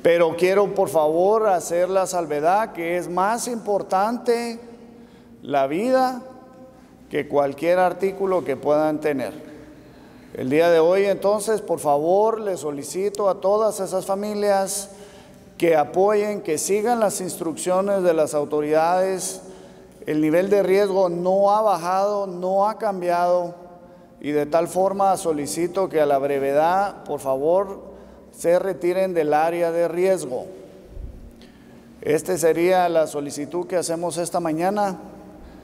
Pero quiero por favor hacer la salvedad que es más importante la vida que cualquier artículo que puedan tener. El día de hoy entonces, por favor, les solicito a todas esas familias que apoyen, que sigan las instrucciones de las autoridades. El nivel de riesgo no ha bajado, no ha cambiado, y de tal forma solicito que a la brevedad, por favor, se retiren del área de riesgo. Esta sería la solicitud que hacemos esta mañana.